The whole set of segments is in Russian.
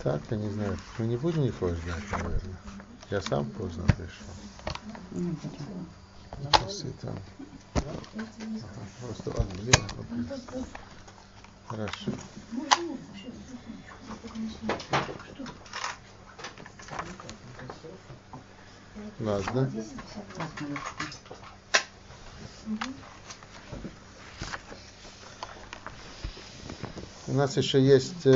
Так, я не знаю. Мы не будем никого ждать, наверное. Я сам поздно пришел. Не будем. Часы там. Ага, просто блин. Хорошо. Ладно. У нас еще есть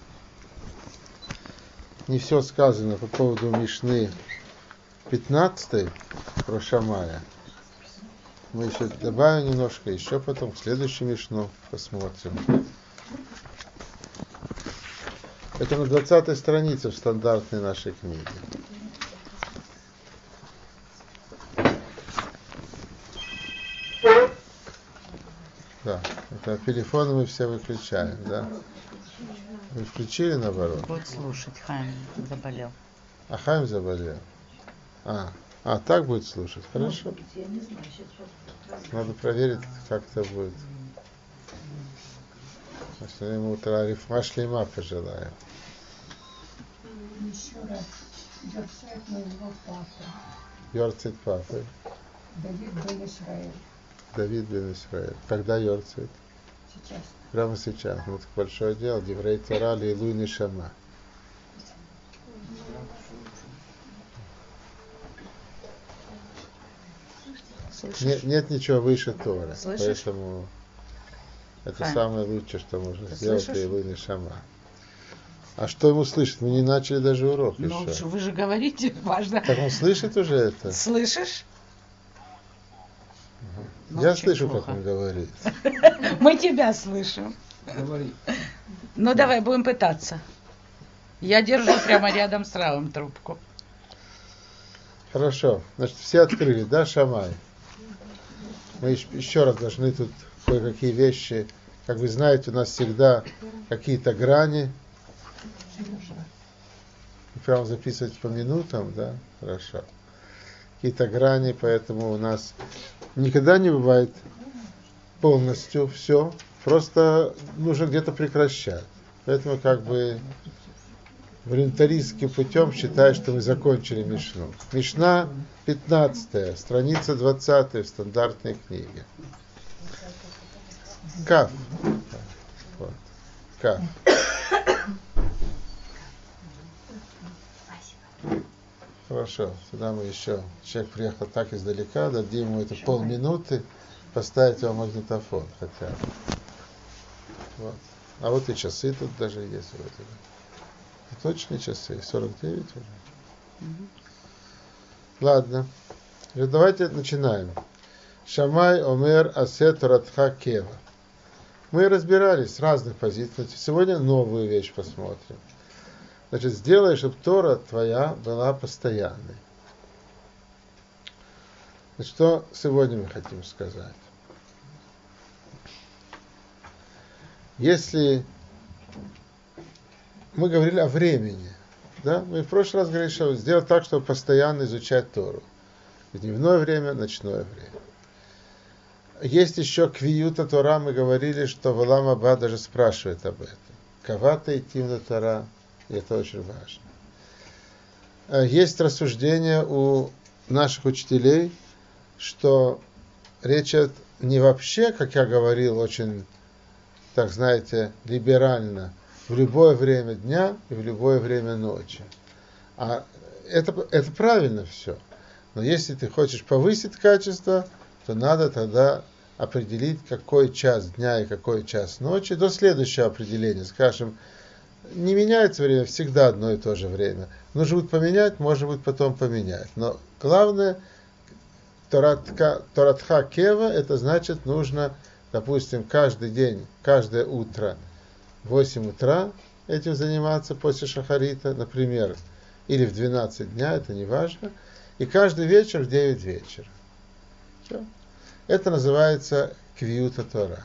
не все сказано по поводу Мишны 15 про Шамая. Мы еще добавим немножко, еще потом в следующую Мишну посмотрим. Это на 20-й странице в стандартной нашей книге. Да, это телефоны мы все выключаем, да? Вы включили наоборот? Будет слушать, Хайм заболел. А Хайм заболел? Так будет слушать, хорошо. Надо проверить, как это будет. Если ему утро рифма шлейма пожелаем. Еще раз. Йорцайт моего папы. Йорцайт папы. Давид бен Исраэль. Давид бен Исраэль. Когда Йорцайт? Сейчас. Прямо сейчас. Ну, это большое дело. Деврей Тора лейлуй нешама. Нет ничего выше Торы. Слышишь? Поэтому это Хайм, самое лучшее, что можно ты сделать, слышишь? лейлуй нешама. А что ему слышать? Мы не начали даже урок Ну, еще. вы же говорите, важно. Так он слышит уже это? Слышишь? Ну, Я очень слышу, плохо. как он говорит. Мы тебя слышим. Говори. Ну, давай, будем пытаться. Я держу прямо рядом с Равом трубку. Хорошо. Значит, все открыли, да, Шамай? Мы еще раз должны тут кое-какие вещи. Как вы знаете, у нас всегда какие-то грани. Прямо записывать по минутам, да? Хорошо. Какие-то грани, поэтому у нас никогда не бывает полностью все. Просто нужно где-то прекращать. Поэтому как бы волюнтаристским путем считаю, что мы закончили Мишну. Мишна 15, страница 20 в стандартной книге. Каф. Вот. Каф. Хорошо, сюда мы еще, человек приехал так издалека, дадим ему это полминуты, поставить его магнитофон хотя бы. Вот. А вот и часы тут даже есть. Вот. Точные часы, 49 уже. Ладно, давайте начинаем. Шамай омер асет радха кева. Мы разбирались с разных позиций. Сегодня новую вещь посмотрим. Значит, сделай, чтобы Тора твоя была постоянной. Значит, что сегодня мы хотим сказать? Если мы говорили о времени, да, мы в прошлый раз говорили, что сделать так, чтобы постоянно изучать Тору. В дневное время, ночное время. Есть еще квиюта Тора, мы говорили, что Валам Аба даже спрашивает об этом. Кавата и Тимна Тора. И это очень важно. Есть рассуждение у наших учителей, что речь идет не вообще, как я говорил, очень, так знаете, либерально, в любое время дня и в любое время ночи. А это правильно все. Но если ты хочешь повысить качество, то надо тогда определить, какой час дня и какой час ночи до следующего определения. Скажем, не меняется время, всегда одно и то же время. Нужно будет поменять, может быть, потом поменять. Но главное, Торатха Кева, это значит, нужно, допустим, каждый день, каждое утро, в 8 утра этим заниматься после шахарита, например, или в 12 дня, это не важно, и каждый вечер в 9 вечера. Все. Это называется квиюта Тора.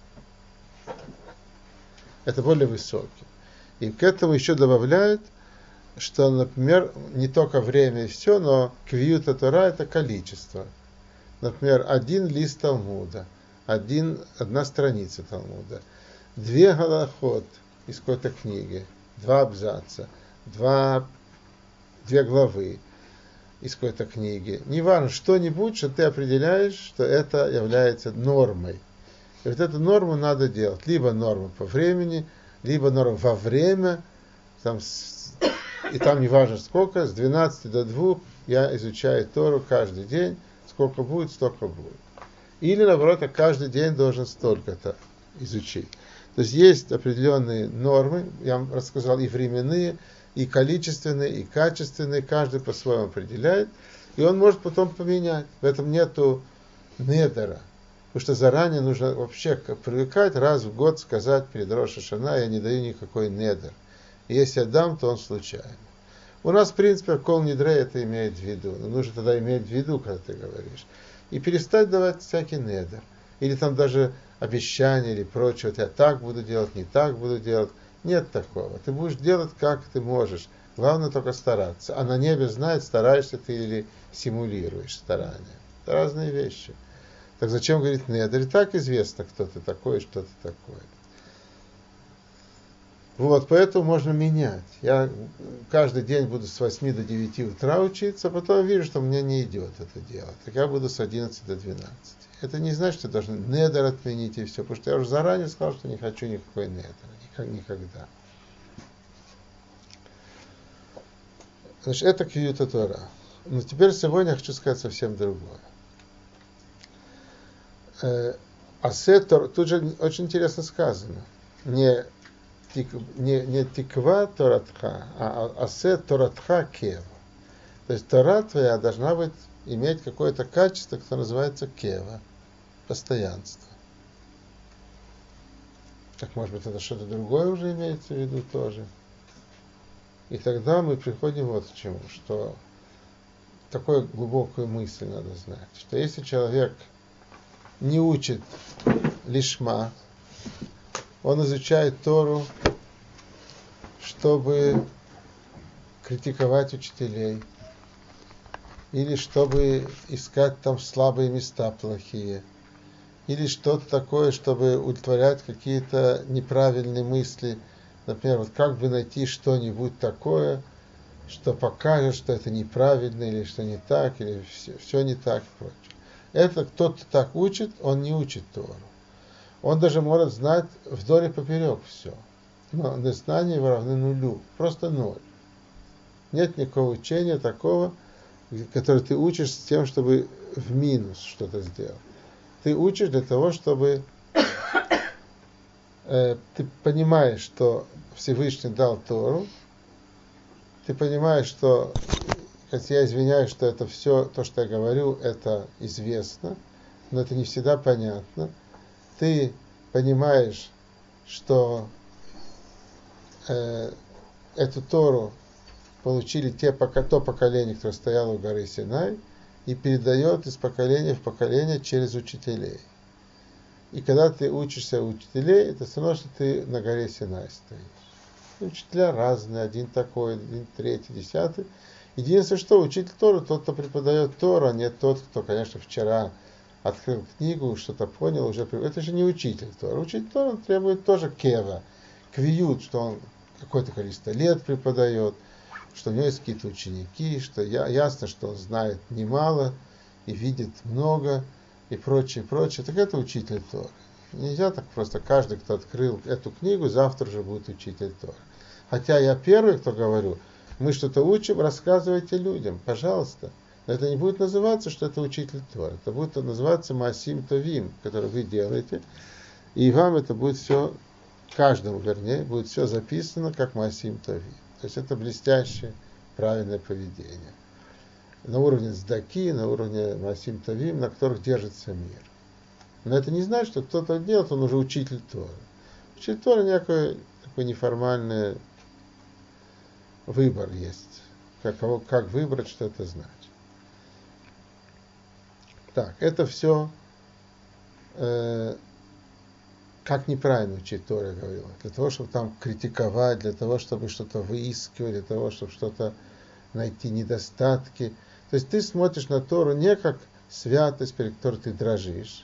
Это более высокий. И к этому еще добавляют, что, например, не только время и все, но квиюта Тора – это количество. Например, 1 лист Талмуда, одна страница Талмуда, 2 галахот из какой-то книги, 2 абзаца, 2 главы из какой-то книги. Неважно, что-нибудь, что ты определяешь, что это является нормой. И вот эту норму надо делать. Либо норму по времени, либо норму во время. И там неважно сколько, с 12 до 2 я изучаю Тору каждый день. Сколько будет, столько будет. Или, наоборот, я каждый день должен столько-то изучить. То есть есть определенные нормы, я вам рассказал, и временные, и количественные, и качественные, каждый по-своему определяет, и он может потом поменять. В этом нету недера, потому что заранее нужно вообще привыкать раз в год сказать перед Рош ха-Шана: я не даю никакой недер. И если я дам, то он случайно. У нас, в принципе, кол недрей это имеет в виду, но нужно тогда иметь в виду, когда ты говоришь. И перестать давать всякий недер. Или там даже обещания или прочее, вот я так буду делать, не так буду делать. Нет такого. Ты будешь делать, как ты можешь. Главное только стараться. А на небе знает, стараешься ты или симулируешь старания. Это разные вещи. Так зачем говорить недер? И так известно, кто ты такой и что ты такое. Вот, поэтому можно менять. Я каждый день буду с 8 до 9 утра учиться, а потом вижу, что мне не идет это дело. Так я буду с 11 до 12. Это не значит, что я должен недер отменить и все, потому что я уже заранее сказал, что не хочу никакой недер. Никогда. Значит, это квиюта Тора. Но теперь сегодня я хочу сказать совсем другое. Асетор, тут же очень интересно сказано. Не тиква торатха, а асет торатха кева. То есть Тора твоя должна быть, иметь какое-то качество, которое называется кева, постоянство. Так, может быть, это что-то другое уже имеется в виду тоже. И тогда мы приходим вот к чему, что такую глубокую мысль надо знать, что если человек не учит лишма, он изучает Тору, чтобы критиковать учителей, или чтобы искать там слабые места плохие, или что-то такое, чтобы удовлетворять какие-то неправильные мысли. Например, вот как бы найти что-нибудь такое, что покажет, что это неправильно, или что не так, или все не так и прочее. Это кто-то так учит, он не учит Тору. Он даже может знать вдоль и поперек все. Но незнания его равны нулю. Просто ноль. Нет никакого учения такого, которое ты учишь с тем, чтобы в минус что-то сделать. Ты учишь для того, чтобы ты понимаешь, что Всевышний дал Тору, ты понимаешь, что, хотя я извиняюсь, что это все, то, что я говорю, это известно, но это не всегда понятно. Ты понимаешь, что эту Тору получили то поколение, которое стояло у горы Синай, и передает из поколения в поколение через учителей. И когда ты учишься у учителей, это все равно, что ты на горе Синай стоишь. Учителя разные, один такой, один третий, 10. Единственное, что учитель Торы, тот, кто преподает Тору, а не тот, кто, конечно, вчера открыл книгу, что-то понял, уже. Это же не учитель Торы. Учитель Торы требует тоже кева, квиют, что он какое-то количество лет преподает, что у него есть какие-то ученики, что ясно, что он знает немало и видит много и прочее, прочее. Так это учитель Торы. Нельзя так просто каждый, кто открыл эту книгу, завтра же будет учитель Торы. Хотя я первый, кто говорю, мы что-то учим, рассказывайте людям, пожалуйста. Но это не будет называться, что это учитель Торы. Это будет называться Маасим Товим, который вы делаете. И вам это будет все, каждому, вернее, будет все записано как Маасим Товим. То есть это блестящее, правильное поведение. На уровне Сдаки, на уровне Маасим Товим, на которых держится мир. Но это не значит, что кто-то делает, он уже учитель Торы. Учитель Торы некий такой неформальный выбор есть. Как выбрать, что это значит. Так, это все как неправильно учить Тору, я говорил. Для того, чтобы там критиковать, для того, чтобы что-то выискивать, для того, чтобы что-то найти недостатки. То есть ты смотришь на Тору не как святость, перед которой ты дрожишь.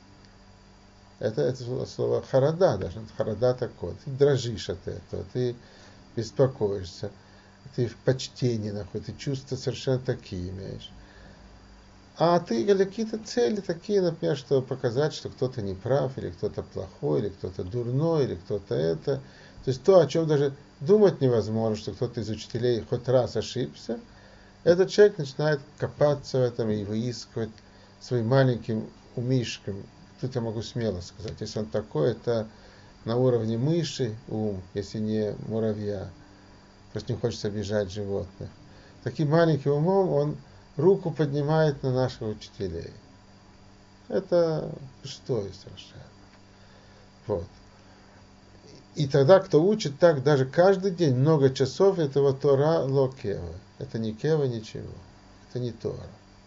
Это слово харада, даже харада такое. Ты дрожишь от этого, ты беспокоишься, ты в почтении находишься, ты чувства совершенно такие имеешь. А ты какие-то цели такие, например, чтобы показать, что кто-то не прав, или кто-то плохой, или кто-то дурной, или кто-то это. То есть то, о чем даже думать невозможно, что кто-то из учителей хоть раз ошибся, этот человек начинает копаться в этом и выискивать своим маленьким умишком. Тут я могу смело сказать, если он такой, это на уровне мыши ум, если не муравья. Просто не хочется обижать животных. Таким маленьким умом он руку поднимает на наших учителей. Это пустое совершенно. Вот. И тогда, кто учит так даже каждый день, много часов, этого Тора ло кева. Это не кева, ничего. Это не Тора.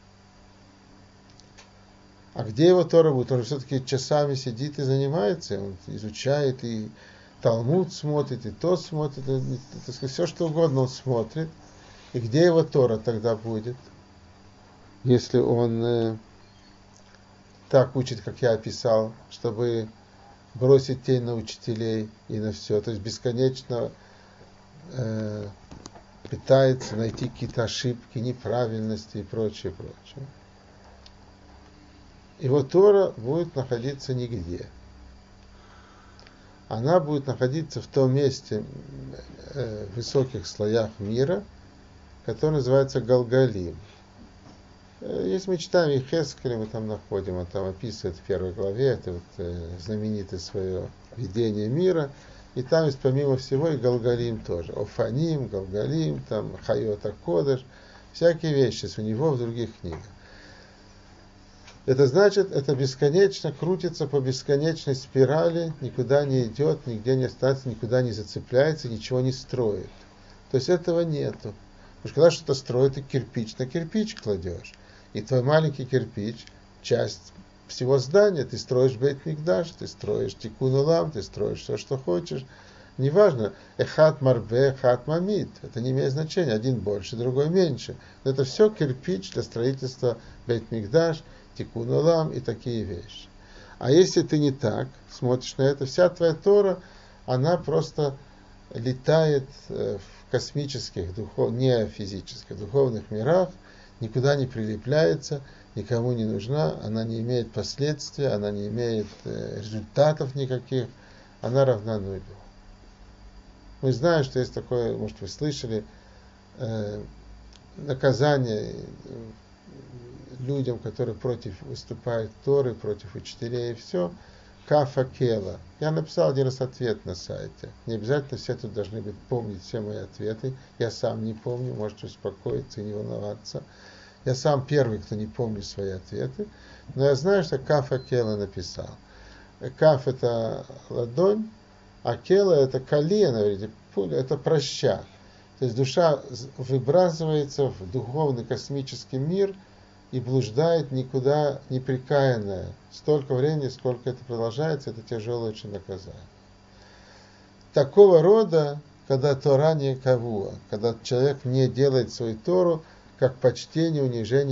А где его Тора будет? Он же все-таки часами сидит и занимается. Он изучает и Талмуд смотрит, и то смотрит. И, все, что угодно он смотрит. И где его Тора тогда будет? Если он так учит, как я описал, чтобы бросить тень на учителей и на все, то есть бесконечно пытается найти какие-то ошибки, неправильности и прочее, прочее. Его Тора будет находиться нигде. Она будет находиться в том месте, в высоких слоях мира, который называется Галгалим. Если мы читаем Йехескеля, мы там находим, он там описывает в первой главе это вот, знаменитое свое видение мира, и там есть помимо всего и Галгалим тоже. Офаним, Галгалим, там Хайота Кодеш, всякие вещи у него в других книгах. Это значит, это бесконечно крутится по бесконечной спирали, никуда не идет, нигде не остается, никуда не зацепляется, ничего не строит. То есть этого нету. Потому что когда что-то строит, ты кирпич на кирпич кладешь. И твой маленький кирпич, часть всего здания, ты строишь бейт-микдаш, ты строишь тикун улам, ты строишь все, что хочешь. Неважно, эхат марбе, эхат мамит. Это не имеет значения, один больше, другой меньше. Но это все кирпич для строительства бейт-микдаш, тикун улам и такие вещи. А если ты не так смотришь на это, вся твоя Тора, она просто летает в космических, не физических, духовных мирах, никуда не прилепляется, никому не нужна, она не имеет последствий, она не имеет результатов никаких, она равна нулю. Мы знаем, что есть такое, может вы слышали, наказание людям, которые против выступают Торы, против учителей и все, кафа кела. Я написал один раз ответ на сайте. Не обязательно все тут должны быть помнить все мои ответы. Я сам не помню, можете успокоиться и не волноваться. Я сам первый, кто не помнит свои ответы. Но я знаю, что кафа кела написал. Каф это ладонь, а кела это калия, пуля, это проща. То есть душа выбрасывается в духовный космический мир и блуждает никуда непрекаянная. Столько времени, сколько это продолжается, это тяжелое очень наказание. Такого рода, когда Тора не кавуа, когда человек не делает свою Тору, как почтение,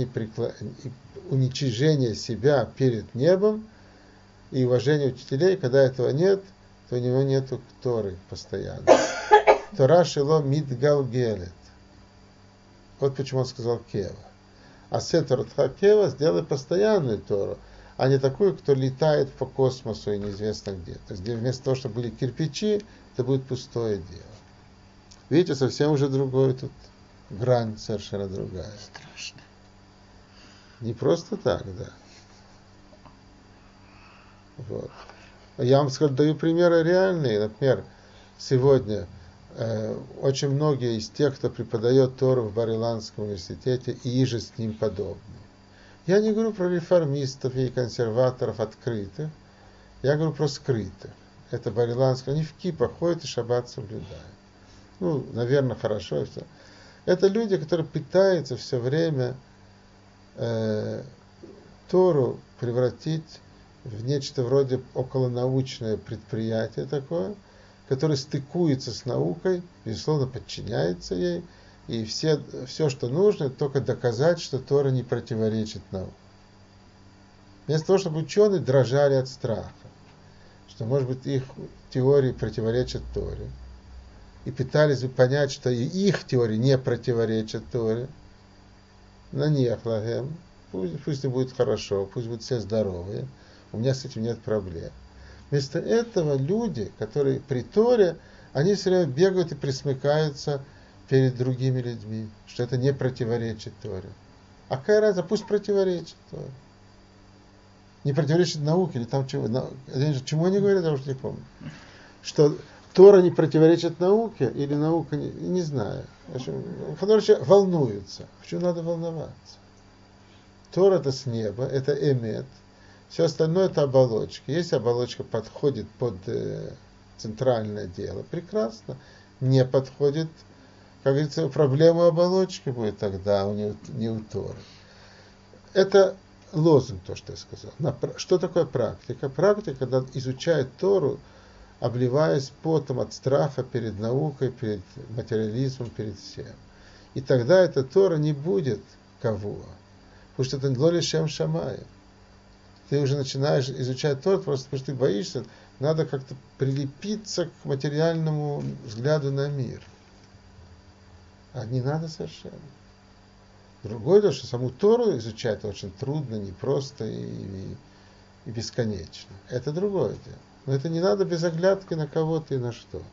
уничижение себя перед небом и уважение учителей, когда этого нет, то у него нету Торы постоянно. Тора шело мидгалгелет. Вот почему он сказал кева. А сетер кева сделай постоянную Тору, а не такую, кто летает по космосу и неизвестно где. То есть вместо того, чтобы были кирпичи, это будет пустое дело. Видите, совсем уже другой тут грань совершенно другая. Страшно. Не просто так, да. Вот. Я вам даю примеры реальные. Например, сегодня очень многие из тех, кто преподает Тору в Бар-Иланском университете и иже с ним подобные. Я не говорю про реформистов и консерваторов открытых, я говорю про скрытых. Это Бар-Иланское, они в кипах ходят и шаббат соблюдают. Ну, наверное, хорошо и все. Это люди, которые пытаются все время Тору превратить в нечто вроде околонаучное предприятие такое, которое стыкуется с наукой, безусловно, подчиняется ей, и все, что нужно, это только доказать, что Тора не противоречит науке. Вместо того, чтобы ученые дрожали от страха, что, может быть, их теории противоречат Торе, и пытались бы понять, что и их теория не противоречит Торе, нанехлагем, пусть и будет хорошо, пусть будут все здоровые, у меня с этим нет проблем. Вместо этого люди, которые при Торе, они все время бегают и присмыкаются перед другими людьми, что это не противоречит Торе. А какая разница, пусть противоречит Торе. Не противоречит науке или там чего. Чему они говорят, я уже не помню. Что Тора не противоречит науке или наука, не знаю. Волнуются. Почему надо волноваться? Тора это с неба, это эмет. Все остальное это оболочка. Если оболочка подходит под центральное дело, прекрасно. Не подходит, как говорится, проблема оболочки будет тогда, не у Торы. Это лозунг, то, что я сказал. Что такое практика? Практика, когда изучает Тору, обливаясь потом от страха перед наукой, перед материализмом, перед всем. И тогда эта Тора не будет кавуа. Потому что это лоли шем шамаем. Ты уже начинаешь изучать Тору, просто потому что ты боишься, надо как-то прилепиться к материальному взгляду на мир. А не надо совершенно. Другое то, что саму Тору изучать очень трудно, непросто и бесконечно. Это другое дело. Но это не надо без оглядки на кого-то и на что-то.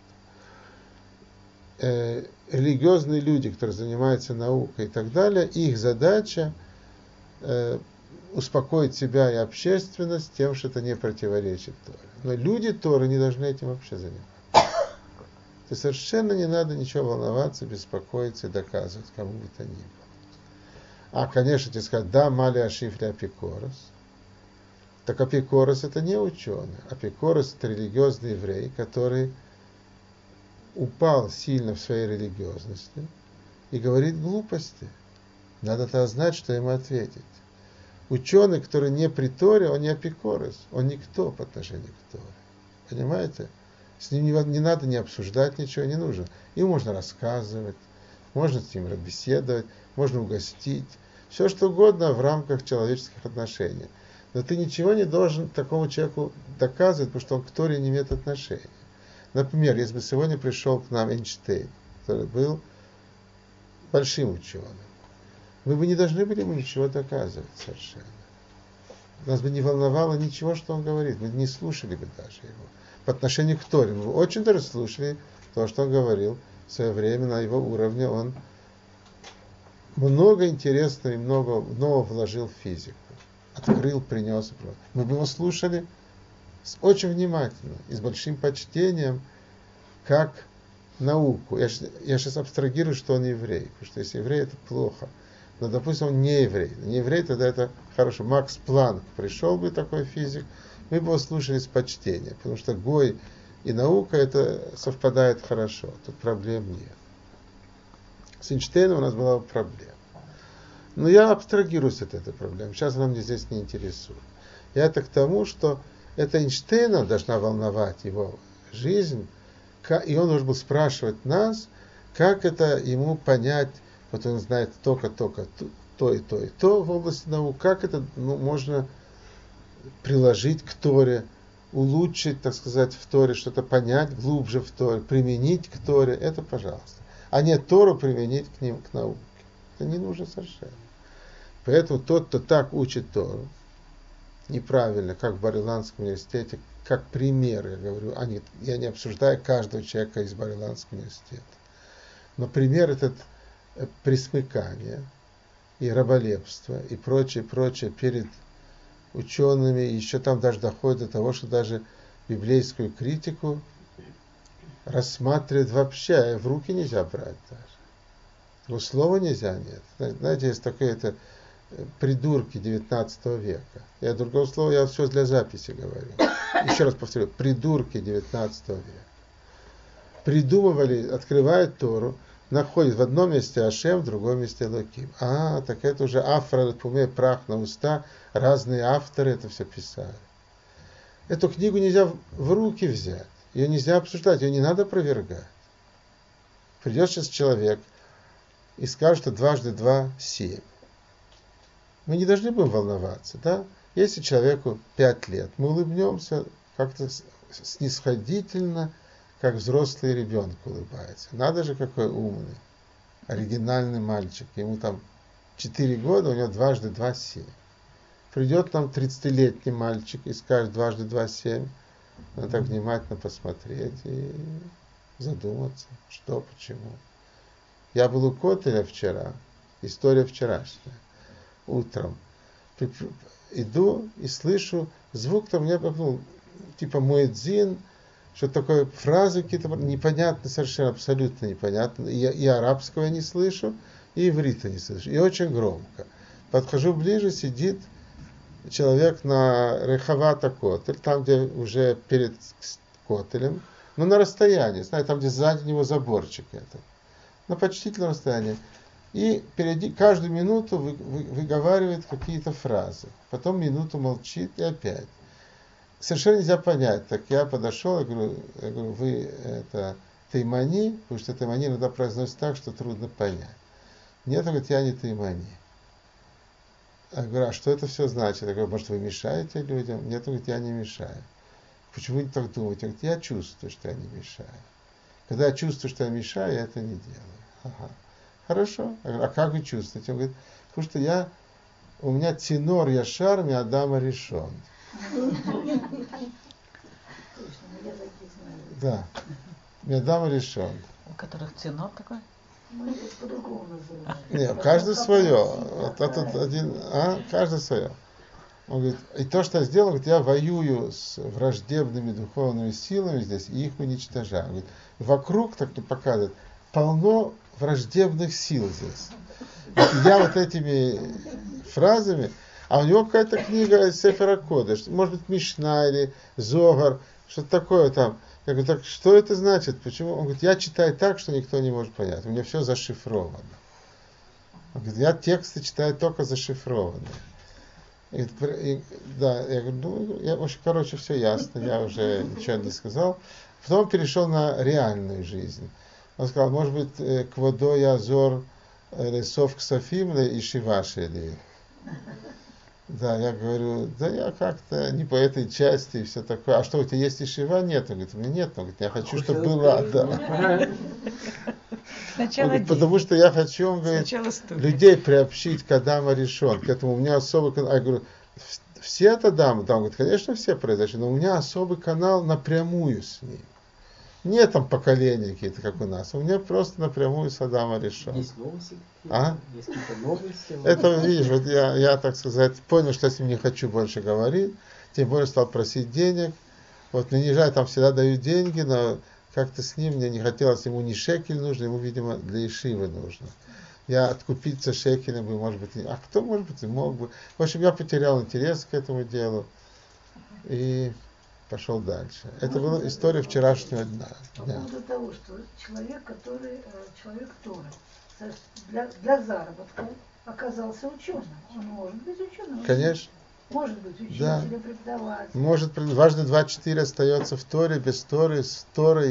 Религиозные люди, которые занимаются наукой и так далее, их задача успокоить себя и общественность тем, что это не противоречит Торе. Но люди Торы не должны этим вообще заниматься. То совершенно не надо ничего волноваться, беспокоиться и доказывать кому бы то ни было. А, конечно, тебе сказать, да, мали ашифли апикорос. Так апикорос это не ученый. Апикорос это религиозный еврей, который упал сильно в своей религиозности и говорит глупости. Надо-то знать, что ему ответить. Ученый, который не при Торе, он не апикорос, он никто по отношению к Торе. Понимаете? С ним не надо не обсуждать ничего, не нужно. Ему можно рассказывать, можно с ним беседовать, можно угостить. Все что угодно в рамках человеческих отношений. Но ты ничего не должен такому человеку доказывать, потому что он к Торе не имеет отношения. Например, если бы сегодня пришел к нам Эйнштейн, который был большим ученым, мы бы не должны были ему ничего доказывать совершенно. Нас бы не волновало ничего, что он говорит. Мы не слушали бы даже его. По отношению к Торе. Мы очень даже слушали то, что он говорил в свое время на его уровне. Он много интересного и много нового вложил в физику. Открыл, принес. Мы бы его слушали очень внимательно и с большим почтением, как науку. Я сейчас абстрагирую, что он еврей. Потому что если еврей, это плохо. Но, допустим, он не еврей. Не еврей, тогда это хорошо. Макс Планк пришел бы, такой физик, мы бы его слушали с почтением. Потому что Гой и наука, это совпадает хорошо. Тут проблем нет. С Эйнштейном у нас была проблема. Но я абстрагируюсь от этой проблемы. Сейчас она мне здесь не интересует. Я это к тому, что это Эйнштейна должна волновать его жизнь, и он должен был спрашивать нас, как это ему понять. Вот он знает только то и то в области наук. Как это можно приложить к Торе, улучшить, так сказать, в Торе, что-то понять глубже в Торе, применить к Торе, это пожалуйста. А не Тору применить к науке. Это не нужно совершенно. Поэтому тот, кто так учит Тору, неправильно, как в Бар-Иланском университете, как пример, я говорю, я не обсуждаю каждого человека из Бар-Иланского университета. Но пример этот присмыкание и раболепство и прочее перед учеными, еще там даже доходит до того, что даже библейскую критику рассматривают вообще, в руки нельзя брать даже. Но слова нельзя, нет. Знаете, есть такое это придурки 19 века. Я другого слова, я все для записи говорю. Еще раз повторю, придурки 19 века. Придумывали, открывают Тору, находит в одном месте Ашем, в другом месте Элоким. Так это уже афра пуме, прах на уста, разные авторы это все писали. Эту книгу нельзя в руки взять, ее нельзя обсуждать, ее не надо опровергать. Придет сейчас человек и скажет, что 2 × 2 = 7. Мы не должны будем волноваться, да? Если человеку 5 лет, мы улыбнемся как-то снисходительно, как взрослый ребенок улыбается. Надо же, какой умный, оригинальный мальчик. Ему там 4 года, у него дважды 2 7. Придет нам 30-летний мальчик и скажет дважды 2 7. Надо так внимательно посмотреть и задуматься, что, почему. Я был у Котеля вчера, история вчерашняя, утром. Иду и слышу, звук там мне попал, типа муэдзин, что такое, фразы какие-то непонятные, совершенно абсолютно непонятные. И арабского я не слышу, и иврита не слышу. И очень громко. Подхожу ближе, сидит человек на Рехавата Котель, там, где уже перед Котелем, но на расстоянии, знаете, там, где сзади него заборчик этот. На почтительном расстоянии. И впереди каждую минуту выговаривает какие-то фразы. Потом минуту молчит и опять. Совершенно нельзя понять. Так я подошел, я говорю, вы это таймани, потому что таймани иногда произносят так, что трудно понять. Нет, он говорит, я не таймани. Я говорю, а что это все значит? Я говорю, может, вы мешаете людям? Нет, он говорит, я не мешаю. Почему вы так думаете? Он говорит, я чувствую, что я не мешаю. Когда я чувствую, что я мешаю, я это не делаю. Ага. Хорошо. Я говорю, а как вы чувствуете? Он говорит, потому что у меня тенор яшар, ми Адама решен. Да. Mi Адама решен. У которых тенор такой? Мы здесь по-другому называем. Нет, каждый свое. Вот этот один, каждый свое. Он говорит, и то, что я сделал, говорит, я воюю с враждебными духовными силами здесь и их уничтожаю. Он говорит, вокруг, так и показывает, полно враждебных сил здесь. И я вот этими фразами, а у него какая-то книга Сефера Кодеш, может быть, Мишна или Зогар, что-то такое там. Я говорю, так что это значит? Почему? Он говорит, я читаю так, что никто не может понять. У меня все зашифровано. Он говорит, я тексты читаю только зашифрованные. Да, я говорю, короче, все ясно, я уже ничего не сказал. Потом перешел на реальную жизнь. Он сказал, может быть, кводо язор лесов ксафим и шивашели. Да, я говорю, да я как-то не по этой части и все такое. А что, у тебя есть ишива? Нет. Он говорит, у меня нет. Он говорит, я хочу, чтобы была. Да. Сначала потому что я хочу, он говорит, людей приобщить к Адаму решен. К этому у меня особый канал. Я говорю, все от Адама? Да, он говорит, конечно, все произошли, но у меня особый канал напрямую с ним. Нет там поколения какие-то, как у нас. У меня просто напрямую с Адама решен. Есть новости? Есть какие-то новости? Это, видишь, вот я, так сказать, понял, что я с ним не хочу больше говорить. Тем более стал просить денег. Вот мне не жаль, там всегда дают деньги, но как-то с ним мне не хотелось, ему не шекель нужно, ему, видимо, для ишивы нужно. Я откупиться шекелем бы, может быть, а кто, может быть, и мог бы. В общем, я потерял интерес к этому делу и пошел дальше. Это была история вчерашнего дня. По поводу того, что человек, человек Торы, для заработка оказался ученым. Он может быть ученым. Конечно. Может быть учителем, да. Преподавателем. Может, важно 2-4 остается в Торе, без Торы, с Торой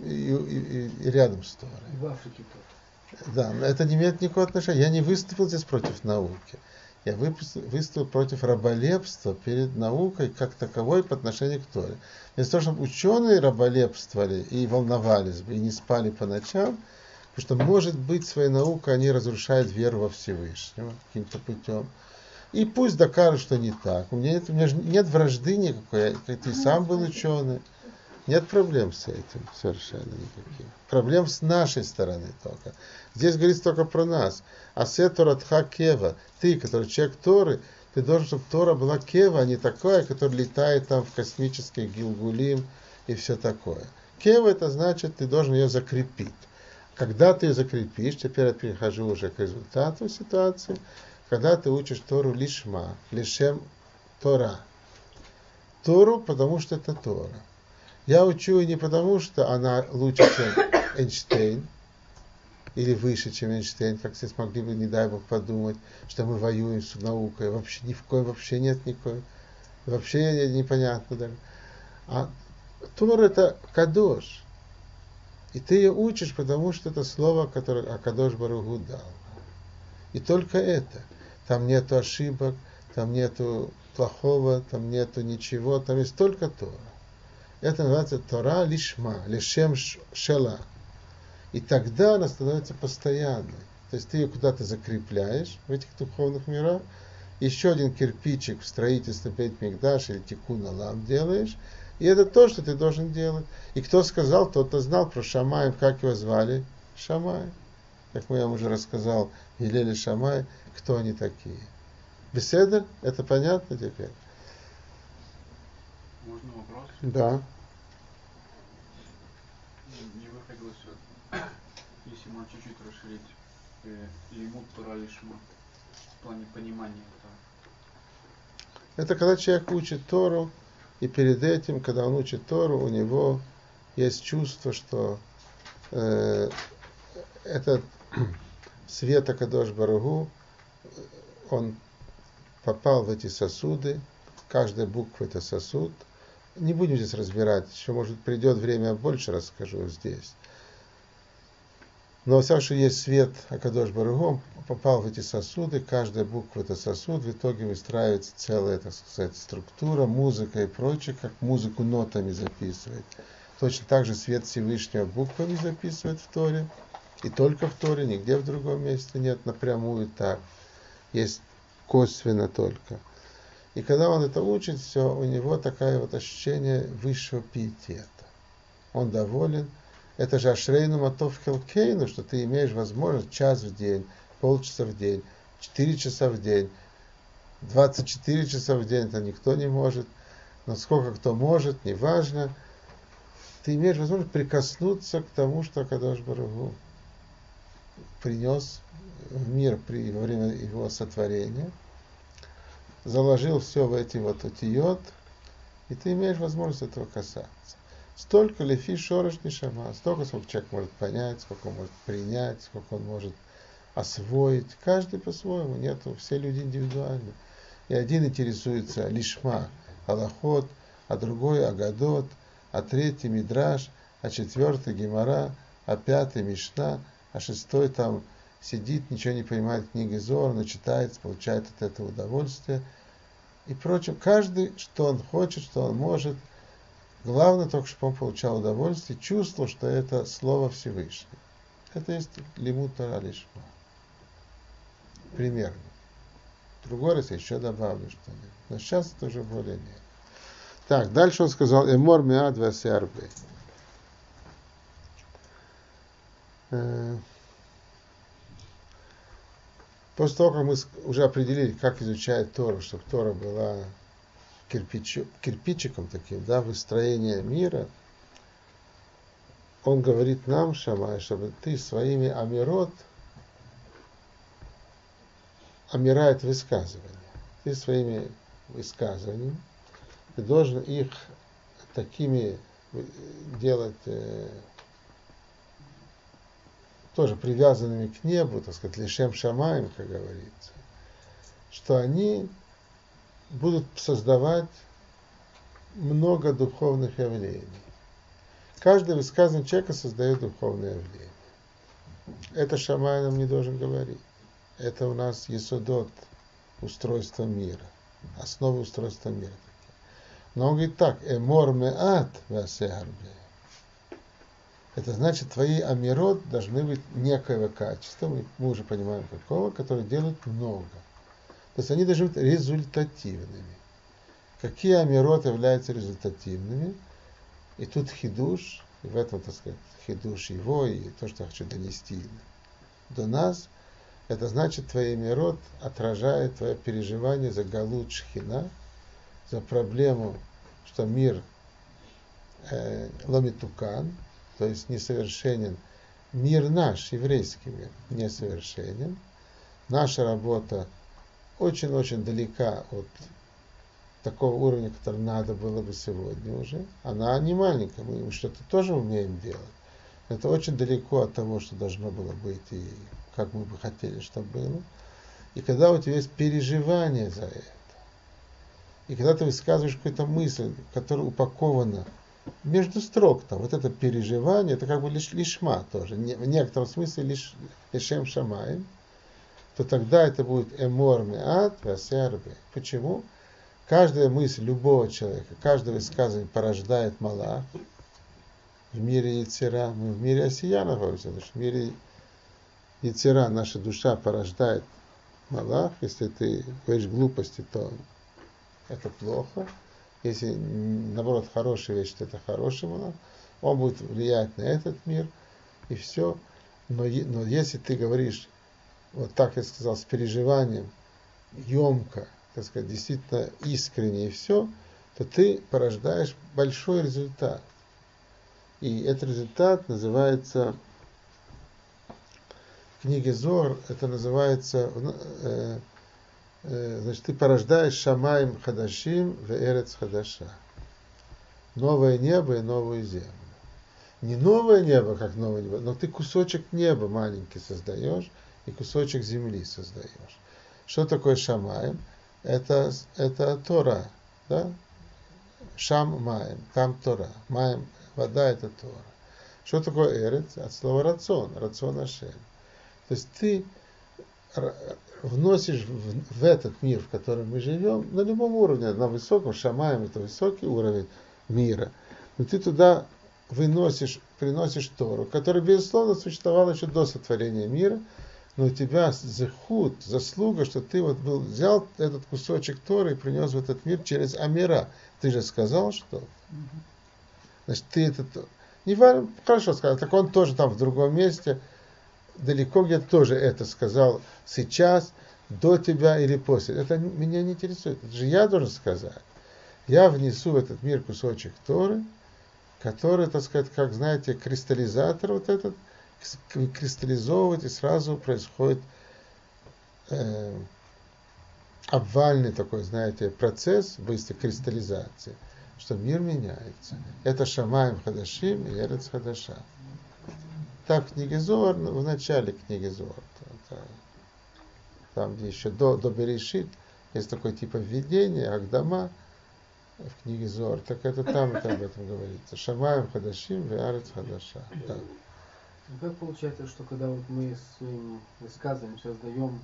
и рядом с Торой. В Африке тоже. Да, но это не имеет никакого отношения. Я не выступил здесь против науки. Я выступил против раболепства перед наукой как таковой по отношению к Торе. Вместо того, чтобы ученые раболепствовали и волновались бы, и не спали по ночам, потому что, может быть, своей наукой они разрушают веру во Всевышнего каким-то путем. И пусть докажут, что не так. У меня нет вражды никакой. Ты сам был ученый. Нет проблем с этим совершенно никаких. Проблем с нашей стороны только. Здесь говорится только про нас. Асе Торатха Кева. Ты, который человек Торы, ты должен, чтобы Тора была Кева, а не такая, которая летает там в космических Гилгулим и все такое. Кева это значит, ты должен ее закрепить. Когда ты ее закрепишь, теперь я перехожу уже к результату ситуации, когда ты учишь Тору лишма, лишем Тора. Тору, потому что это Тора. Я учу не потому, что она лучше, чем Эйнштейн, или выше, чем Эйнштейн, как все смогли бы, не дай Бог, подумать, что мы воюем с наукой. Вообще ни в коем, вообще нет никакой. Вообще непонятно даже. А Тора это Кадош. И ты ее учишь, потому что это слово, которое Акадош Барух Ху дал. И только это. Там нету ошибок, там нету плохого, там нету ничего, там есть только Тора. Это называется Тора лишма, лишем шела. И тогда она становится постоянной. То есть ты ее куда-то закрепляешь в этих духовных мирах, еще один кирпичик в строительстве Бейт-Микдаш или Тикун Олам делаешь, и это то, что ты должен делать. И кто сказал, тот знал про Шамаем, как его звали? Шамай. Как я вам уже рассказал, Гилель и Шамай, кто они такие. Беседа, это понятно теперь? Можно вопрос? Да. Не выходило все. Если можно чуть-чуть расширить. Лимут Тора лишма. В плане понимания этого. Это когда человек учит Тору, и перед этим, когда он учит Тору, у него есть чувство, что этот свет Акадош Баругу, он попал в эти сосуды, каждая буква это сосуд. Не будем здесь разбирать, еще, может, придет время, я больше расскажу здесь. Но во всяком случае есть свет Акадош Баругу, он попал в эти сосуды, каждая буква это сосуд, в итоге выстраивается целая, так сказать, структура, музыка и прочее, как музыку нотами записывает. Точно так же свет Всевышнего буквами записывает в Торе, и только в Торе, нигде в другом месте нет напрямую так, есть косвенно только. И когда он это учит, все, у него такое вот ощущение высшего пиетета. Он доволен. Это же Ашрейну Матов Хелкейну, что ты имеешь возможность час в день, полчаса в день, 4 часа в день, 24 часа в день, это никто не может, но сколько кто может, неважно. Ты имеешь возможность прикоснуться к тому, что Акадош Баругу принес в мир во время его сотворения, заложил все в эти вот утиот, и ты имеешь возможность этого касаться. Столько лефи шорош нишама, столько, сколько человек может понять, сколько он может принять, сколько он может освоить. Каждый по-своему, нету, все люди индивидуальны. И один интересуется лишма, алахот, а другой агадот, а третий мидраш, а четвертый гемара, а пятый мишна, а шестой там сидит, ничего не понимает книги Зор, но читает, получает от этого удовольствие. И прочее. Каждый, что он хочет, что он может. Главное только, чтобы он получал удовольствие, чувствовал, что это Слово Всевышнего. Это есть лимут Тора лишма. Примерно. Другой раз я еще добавлю что-нибудь. Но сейчас это уже более нет. Так, дальше он сказал, Эмор меад васярбе. После того, как мы уже определили, как изучать Тору, чтобы Тора была кирпичиком таким, да, выстроения мира, он говорит нам, Шамай, чтобы ты своими амирот, амира это высказывание, ты своими высказываниями, ты должен их такими делать, тоже привязанными к небу, так сказать, лишем шамаем, как говорится, что они будут создавать много духовных явлений. Каждое высказывание человека создает духовное явление. Это Шамай нам не должен говорить. Это у нас есодот, устройство мира, основа устройства мира. Но он говорит так, эмор меат васеарбе. Это значит, твои амирот должны быть некоего качества, мы уже понимаем какого, который делает много. То есть они должны быть результативными. Какие амирот являются результативными? И тут хидуш, и в этом, так сказать, хидуш его, и то, что я хочу донести до нас, это значит, твои амирот отражает твое переживание за галут шхина, за проблему, что мир ломитукан, то есть несовершенен. Мир наш, еврейский мир, несовершенен. Наша работа очень-очень далека от такого уровня, который надо было бы сегодня уже. Она не маленькая, мы что-то тоже умеем делать. Это очень далеко от того, что должно было быть и как мы бы хотели, чтобы было. И когда у тебя есть переживание за это, и когда ты высказываешь какую-то мысль, которая упакована между строк, там, вот это переживание, это как бы лишма тоже, в некотором смысле лишем шамаем, то тогда это будет эмор меат васярбе. Почему? Каждая мысль любого человека, каждое высказывание порождает малах. В мире Яцера, мы в мире Осия находимся, потому что в мире Яцера наша душа порождает малах. Если ты говоришь глупости, то это плохо. Если, наоборот, хорошая вещь, то это хороший малах. Он будет влиять на этот мир, и все. Но если ты говоришь, вот так я сказал, с переживанием, емко, так сказать, действительно искренне и все, то ты порождаешь большой результат. И этот результат называется, в книге Зоар, это называется, значит, ты порождаешь Шамаим Хадашим в Эрец Хадаша. Новое небо и новую землю. Не новое небо, как новое небо, но ты кусочек неба маленький создаешь и кусочек земли создаешь. Что такое Шамаим? Это Тора, да? Шам Маем, там Тора. Маем, вода это Тора. Что такое Эрец? От слова рацион, рацион Ашем. То есть ты вносишь в этот мир, в котором мы живем, на любом уровне, на высоком, Шамаем это высокий уровень мира, но ты туда приносишь Тору, которая, безусловно, существовала еще до сотворения мира, но у тебя зехут, заслуга, что ты взял этот кусочек Торы и принес в этот мир через Амира. Ты же сказал, что? Значит, ты это... Не важно, хорошо сказал, так он тоже там в другом месте, далеко где-то тоже это сказал сейчас, до тебя или после. Это меня не интересует. Это же я должен сказать. Я внесу в этот мир кусочек Торы, который, так сказать, как, знаете, кристаллизатор вот этот, кристаллизовывает, и сразу происходит обвальный такой, знаете, процесс быстрой кристаллизации, что мир меняется. Это Шамаим Хадашим и Эрец Хадаша. Так в книге Зоар, в начале книги Зоар, там где еще до Берешит, есть такой типа введение, Агдама, в книге Зоар, так это там это об этом говорится. Шамаим Хадашим и Эрец Хадаша. Да. Как получается, что когда вот мы своим высказыванием создаем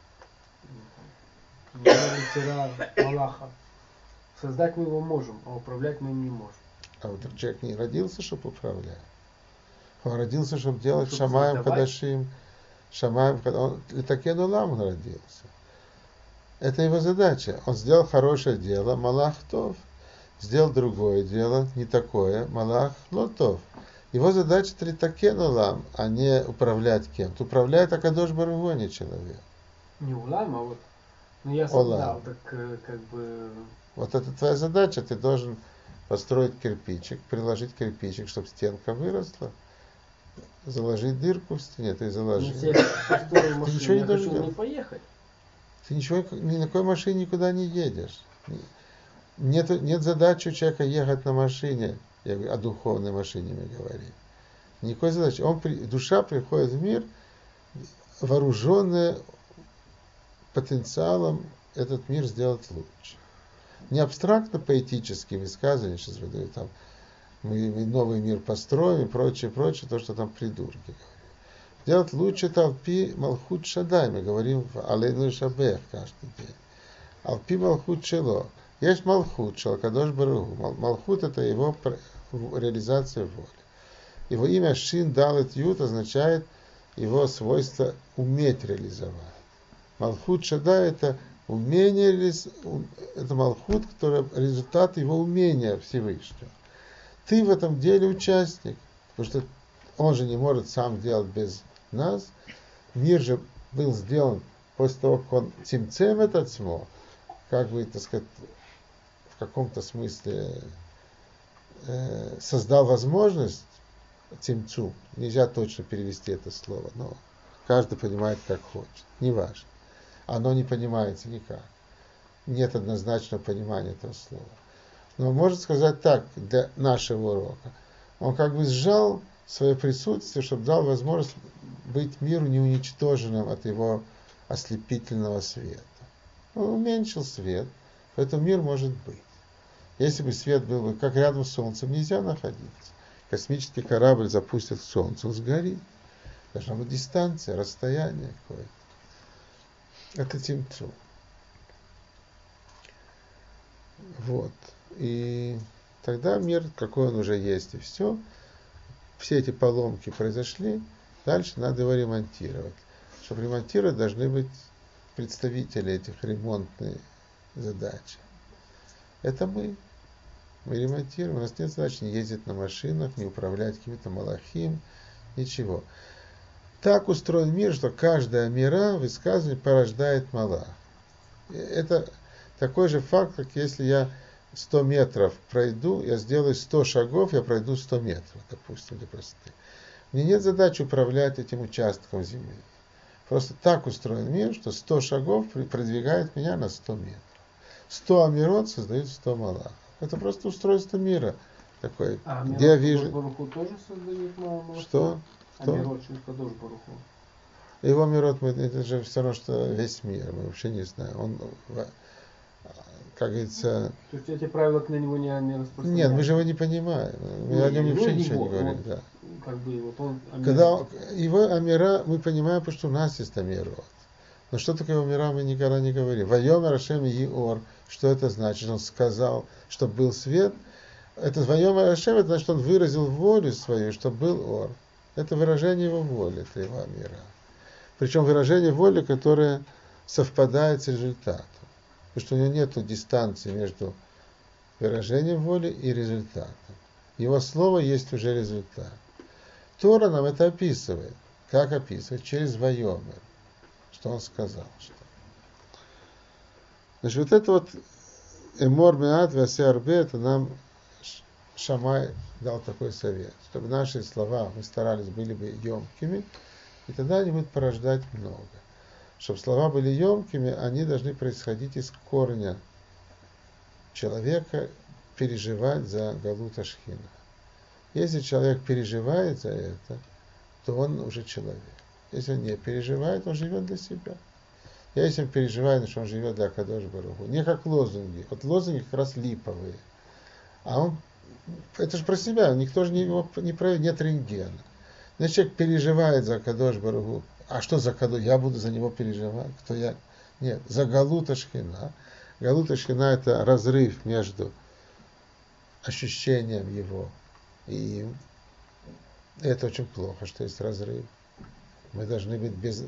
Яцера, Малаха, создать мы его можем, а управлять мы им не можем. А вот человек не родился, чтобы управлять. Он родился, чтобы делать Чтобы Шамаим создавать. Хадашим. Шамаим Хадашим. Литакен Улам он родился. Это его задача. Он сделал хорошее дело, Малах Тов. Сделал другое дело, не такое, Малах Лотов. Его задача Литакен Улам, а не управлять кем-то. Управляет Акадош Барух Ху, а не человек. Не улам, а вот... Ну я Олам. создал, так как бы... Вот это твоя задача. Ты должен построить кирпичик, приложить кирпичик, чтобы стенка выросла. Заложить дырку в стене, ты заложи. Если я построю машину, ничего не я должен хочу делать. не поехать. Ты ни на какой машине никуда не едешь. Нет задачи у человека ехать на машине. Я говорю, о духовной машине мы говорим. Никакой задачи. Душа приходит в мир, вооруженная потенциалом этот мир сделать лучше. Не абстрактно поэтические высказывания, сейчас выдают там, мы новый мир построим и прочее, то, что там придурки говорят. Делать лучше это Алпи Малхут Шадай, мы говорим в Алейну Шабех каждый день. Алпи Малхут Шело. Есть Малхут, Шалкадош Баругу. Малхут это его реализация воли. Его имя Шин Далет Ют означает его свойство уметь реализовать. Малхут Шадай это умение, это Малхут, который результат его умения Всевышнего. Ты в этом деле участник, потому что он же не может сам делать без нас. Мир же был сделан после того, как он цимцем этот смо, как бы, так сказать, в каком-то смысле создал возможность цимцу. Нельзя точно перевести это слово, но каждый понимает, как хочет. Неважно. Оно не понимается никак. Нет однозначного понимания этого слова. Но можно сказать так, для нашего урока. Он как бы сжал свое присутствие, чтобы дал возможность быть миру неуничтоженным от его ослепительного света. Он уменьшил свет, поэтому мир может быть. Если бы свет был бы как рядом с Солнцем, нельзя находиться. Космический корабль запустит к Солнцу, он сгорит. Должна быть дистанция, расстояние какое-то. Это Тимцу. Вот. И тогда мир, какой он уже есть, и все. Все эти поломки произошли, дальше надо его ремонтировать. Чтобы ремонтировать, должны быть представители этих ремонтных задач. Это мы. Мы ремонтируем. У нас нет задачи не ездить на машинах, не управлять каким-то малахим, ничего. Так устроен мир, что каждая мира высказывание порождает малах. Это такой же факт, как если я 100 метров пройду, я сделаю 100 шагов, я пройду 100 метров, допустим, для простоты. Мне нет задачи управлять этим участком земли. Просто так устроен мир, что 100 шагов продвигает меня на 100 метров. 100 амирот создают 100 малахов. Это просто устройство мира такое. А где я вижу... Баруху тоже создают малахов? Что? Кто? Амирот через Кадош Баруху. Его мирот, это же все равно, что весь мир. Мы вообще не знаем. Он, как говорится... То есть эти правила на него не распространяются? Нет, мы же его не понимаем. Мы о нем вообще ничего не говорим. Вот, да. Как бы вот он Когда его амира мы понимаем, потому что у нас есть амирот. Но что такое амира, мы никогда не говорим. Вайомер Ашем Йиор, что это значит? Он сказал, чтобы был свет. Это Вайомер Ашем, это значит, он выразил волю свою, чтобы был ор. Это выражение его воли, это его амира. Причем выражение воли, которое совпадает с результатом. Потому что у него нет дистанции между выражением воли и результатом. Его слово есть уже результат. Тора нам это описывает. Как описывает? Через Вайомер. Что он сказал. Что. Значит, вот это вот Эмор Меат Васе Арбе, это нам Шамай дал такой совет. Чтобы наши слова, мы старались, были бы емкими, и тогда они будут порождать много. Чтобы слова были емкими, они должны происходить из корня человека переживать за Галут Ашхина. Если человек переживает за это, то он уже человек. Если он не переживает, он живет для себя. Если он переживает, что он живет для Кадош Баруху. Не как лозунги. Вот лозунги как раз липовые. А он, это же про себя, никто же не проявит, нет рентгена. Значит, человек переживает за Кадош Баруху. А что за Кадош? Я буду за него переживать. Кто я? Нет, за Галута Шхина. Галута Шхина – это разрыв между ощущением его и им. Это очень плохо, что есть разрыв. Мы должны быть без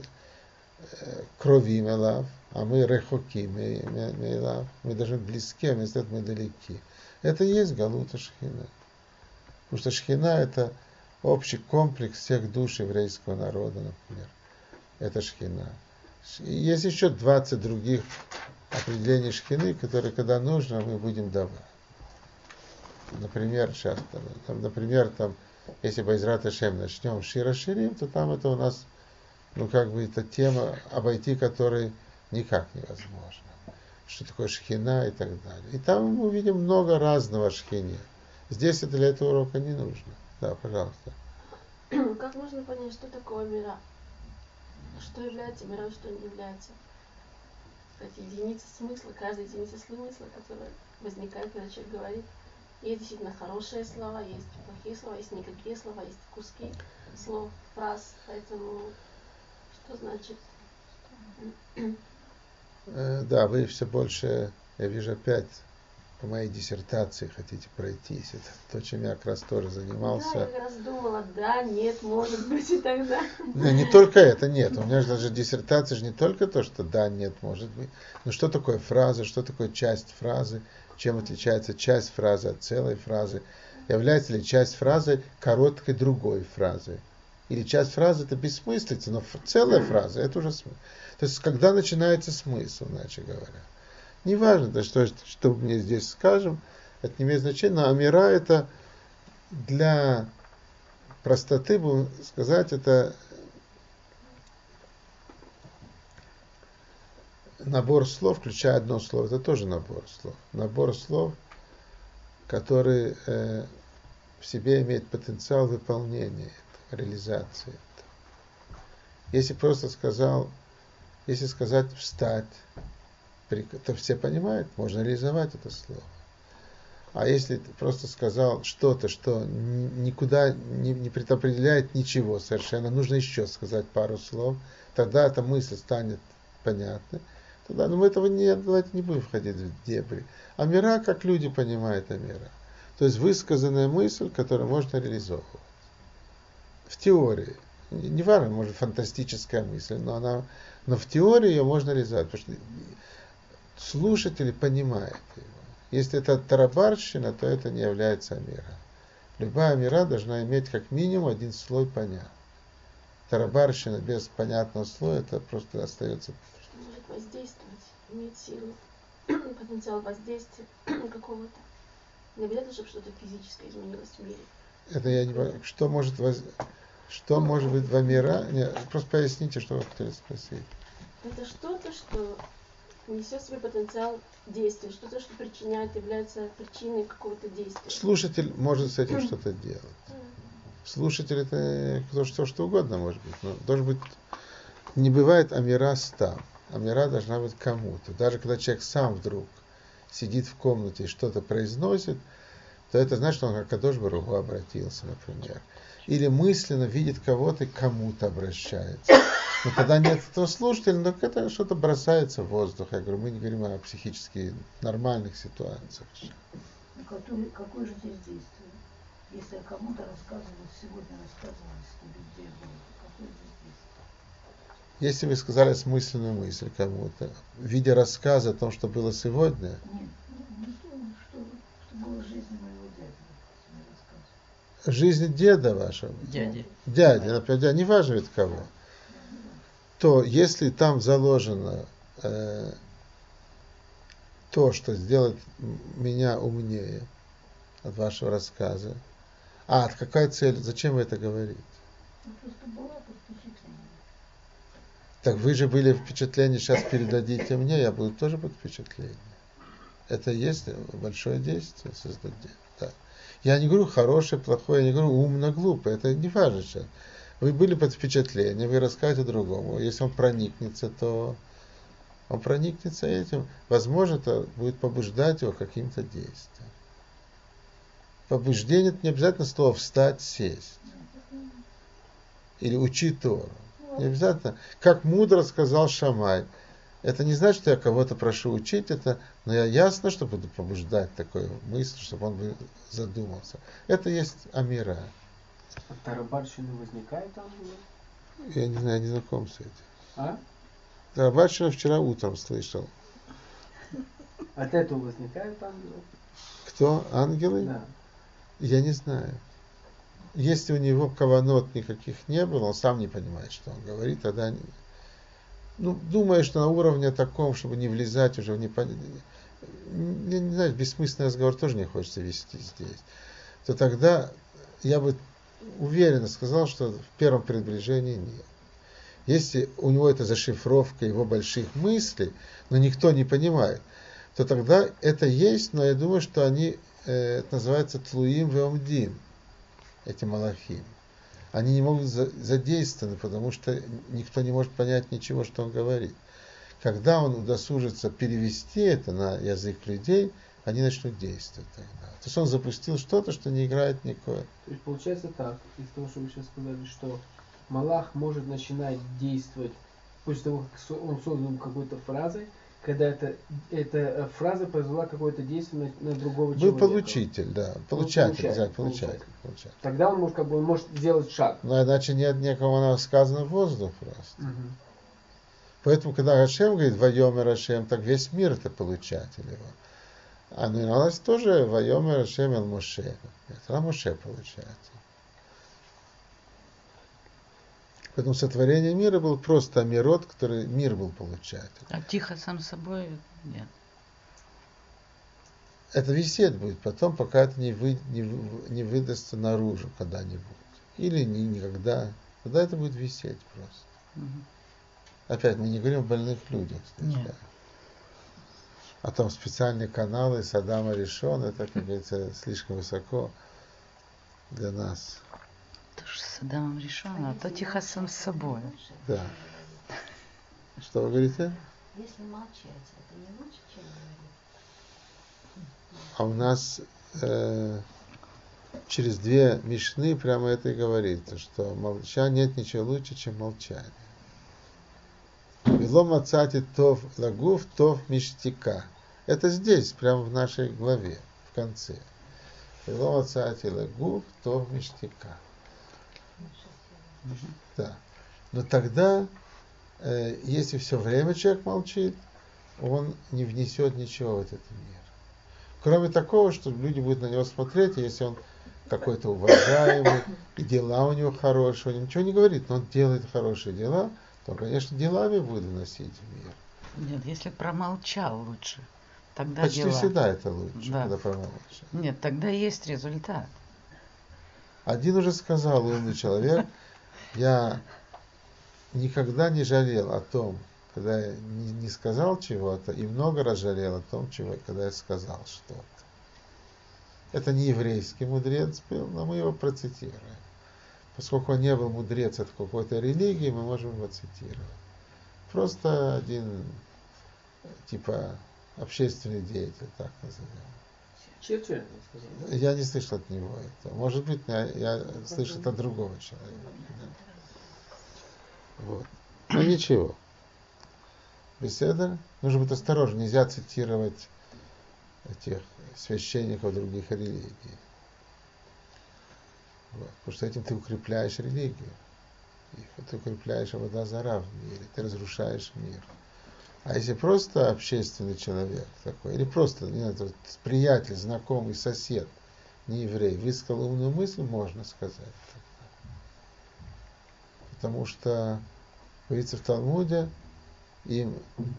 крови мелав, а мы рехоки мелав. Мы должны быть близки, а вместо этого мы далеки. Это и есть Галута Шхина. Потому что Шхина – это общий комплекс всех душ еврейского народа, например. Это Шхина. Есть еще 20 других определений Шхины, которые, когда нужно, мы будем давать. Например, сейчас, если Байзрат Ашем начнем Шира Ширим, то там это у нас, это тема, обойти которой никак невозможно. Что такое Шхина и так далее. И там мы увидим много разного Шхине. Здесь это для этого урока не нужно. Да, пожалуйста. Как можно понять, что такое мира? Что является миром, что не является? Кстати, единица смысла, каждая единица смысла, которая возникает, когда человек говорит. Есть действительно хорошие слова, есть плохие слова, есть никакие слова, есть куски слов, фраз. Поэтому что значит? Да, вы все больше, я вижу, опять по моей диссертации хотите пройтись. Это то, чем я как раз тоже занимался. Да, я как раз думала, да, нет, может быть и тогда. Не только это, нет. У меня же даже диссертация же не только то, что да, нет, может быть. Но что такое фраза, что такое часть фразы, чем отличается часть фразы от целой фразы. Является ли часть фразы короткой другой фразой. Или часть фразы это бессмыслица, но целая фраза это уже смысл. То есть, когда начинается смысл, иначе говоря. Неважно, что мы здесь скажем, это не имеет значения, но амира это для простоты, будем сказать, это набор слов, включая одно слово, это тоже набор слов. Набор слов, который в себе имеет потенциал выполнения этого, реализации этого. Если сказать встать, то все понимают, можно реализовать это слово. А если ты просто сказал что-то, что никуда не предопределяет ничего совершенно, нужно еще сказать пару слов, тогда эта мысль станет понятной. Тогда, но мы этого давайте не будем входить в дебри. Амира, как люди понимают амира. То есть высказанная мысль, которую можно реализовывать. В теории. Не важно, может, фантастическая мысль, но в теории ее можно реализовать, потому что слушатель понимает его. Если это тарабарщина, то это не является амира. Любая амира должна иметь как минимум один слой понятия. Тарабарщина без понятного слоя, это просто остается. Что может воздействовать, иметь силу, потенциал воздействия какого-то. Не обязательно, чтобы что-то физическое изменилось в мире. Это я не понимаю. Что может быть в амира? Просто поясните, что вы хотели спросить. Это что-то, что несет в себе потенциал действия, что-то, что причиняет, является причиной какого-то действия. Слушатель может с этим что-то делать. Слушатель это все что угодно может быть. Но должен быть, не бывает амира стам. Амира должна быть кому-то. Даже когда человек сам вдруг сидит в комнате и что-то произносит, то это значит, что он к Кадош Баруху обратился, например. Или мысленно видит кого-то и к кому-то обращается. Но когда нет этого слушателя, но это что-то бросается в воздух. Я говорю, мы не говорим о психически нормальных ситуациях. Какое же здесь действие? Если я кому-то рассказываю, сегодня рассказывалось, что где было, какое здесь действие? Если вы сказали смысленную мысль кому-то, в виде рассказа о том, что было сегодня, Нет, что было в жизни моего дяди, допустим, я рассказываю. жизни деда вашего, Дяди. например, не важно ведь кого, то если там заложено то, что сделает меня умнее от вашего рассказа, какая цель, зачем вы это говорите? Просто была под впечатлением. Так вы же были впечатление, сейчас передадите мне, я буду тоже под впечатлением. Это есть большое действие создать. Да. Я не говорю хорошее, плохое, я не говорю умно, глупо, это не важно сейчас. Вы были под впечатлением, вы расскажете другому. Если он проникнется, то он проникнется этим. Возможно, это будет побуждать его к каким-то действиям. Побуждение — это не обязательно слово «встать», «сесть». Или «учить Тору». Не обязательно. Как мудро сказал Шамай. Это не значит, что я кого-то прошу учить это, но я ясно, что буду побуждать такую мысль, чтобы он бы задумался. Это есть амира. От тарабарщины возникает ангелы? Я не знаю, я не знаком с этим. А? Тарабарщина вчера утром слышал. От этого возникают ангелы? Кто? Ангелы? Да. Я не знаю. Если у него каванот никаких не было, он сам не понимает, что он говорит, тогда... думаю, что на уровне таком, чтобы не влезать уже в непонятное... Я не знаю, бессмысленный разговор тоже не хочется вести здесь. То тогда я бы уверенно сказал, что в первом приближении нет. Если у него это зашифровка его больших мыслей, но никто не понимает, то тогда это есть, но я думаю, что они, это называется тлуим веомдим, эти малахим. Они не могут задействованы, потому что никто не может понять ничего, что он говорит. Когда он удосужится перевести это на язык людей, они начнут действовать тогда. То есть он запустил что-то, что не играет никакой. То есть получается так, из того, что вы сейчас сказали, что Малах может начинать действовать после того, как он создан какой-то фразой, когда эта фраза произвела какое-то действие на другого человека. Был получитель, да. Получатель. Тогда он может сделать шаг. Но иначе нет никого, она сказано в воздух просто. Угу. Поэтому, когда Хашем говорит «Вайомер Хашем», так весь мир это получатель его. А ну и у нас тоже «Вайомер Хашем эл Моше». Это Моше получатель. Поэтому сотворение мира был просто амирот, который мир был получатель. А тихо сам собой нет. Это висеть будет потом, пока это не выдастся наружу когда-нибудь. Или никогда. Тогда это будет висеть просто. Угу. Опять, мы не говорим о больных людях. Нет. А там специальные каналы с Адама Ришон, это, как говорится, слишком высоко для нас. Тоже с Адамом Ришоном, а то тихо сам с собой. Да. Что вы говорите? Если молчать, это не лучше, чем говорить? А у нас через две мишны прямо это и говорится, что нет ничего лучше, чем молчание. Вело мацати тов лагув, тов миштика. Это здесь, прямо в нашей главе, в конце. Вело мацати лагув, тов миштика. Да. Но тогда, если все время человек молчит, он не внесет ничего в этот мир. Кроме такого, что люди будут на него смотреть, и если он какой-то уважаемый, и дела у него хорошие, он ничего не говорит, но он делает хорошие дела, то, конечно, делами будет вносить в мир. Нет, если промолчал лучше, тогда Почти дела. всегда это лучше, Да. когда промолчал. Нет, тогда есть результат. Один уже сказал, умный человек, я никогда не жалел о том, когда я не сказал чего-то, и много раз жалел о том, когда я сказал что-то. Это не еврейский мудрец был, но мы его процитируем. Поскольку он не был мудрец от какой-то религии, мы можем его цитировать. Просто один, типа, общественный деятель, так назовем. Черчилль сказал. Я не слышал от него это. Может быть, я слышал от другого человека. Вот. Ну ничего. Беседа. Нужно быть осторожным. Нельзя цитировать этих священников других религий. Вот. Потому что этим ты укрепляешь религию. И ты укрепляешь Авода Зара в мире. Ты разрушаешь мир. А если просто общественный человек такой, или просто приятель, знакомый, сосед, не еврей, высказал умную мысль, можно сказать. Потому что говорится в Талмуде, им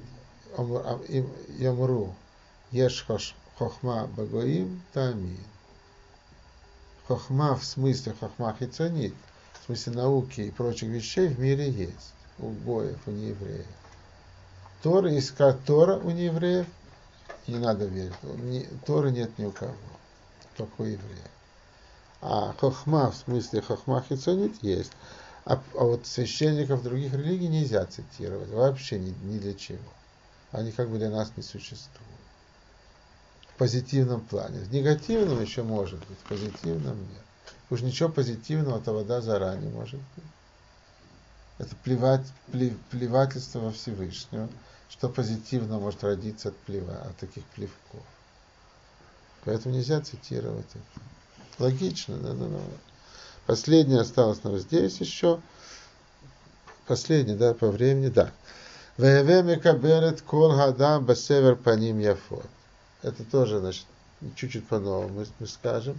ямру еш хохма багоим тамин. Хохма в смысле хохма хицонит, в смысле науки и прочих вещей в мире есть. У гоев, у неевреев. Тора, искать Тора у неевреев, не надо верить. Торы нет ни у кого, только у евреев. А хохма, в смысле хохма хицонит, есть. А вот священников других религий нельзя цитировать. Вообще ни для чего. Они как бы для нас не существуют. В позитивном плане. В негативном еще может быть, в позитивном нет. Уж ничего позитивного от Авода Зара не может быть. Это плевательство во Всевышнего. Что позитивно может родиться от таких плевков. Поэтому нельзя цитировать это. Логично, да. Последнее осталось нам здесь еще. Последнее, да, по времени, да. Вееве мекаберет кол гадам басевер паним яфот. Это тоже, значит, чуть-чуть по-новому мы скажем.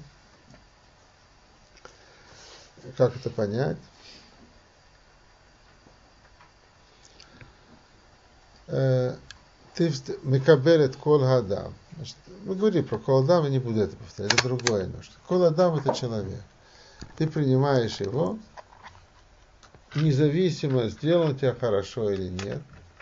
Как это понять? Ты мекаберет кол гадам. Мы говорили про кол адам, и не буду это повторять, это другое немножко. Кол адам — это человек. Ты принимаешь его, независимо, сделал он тебя хорошо или нет.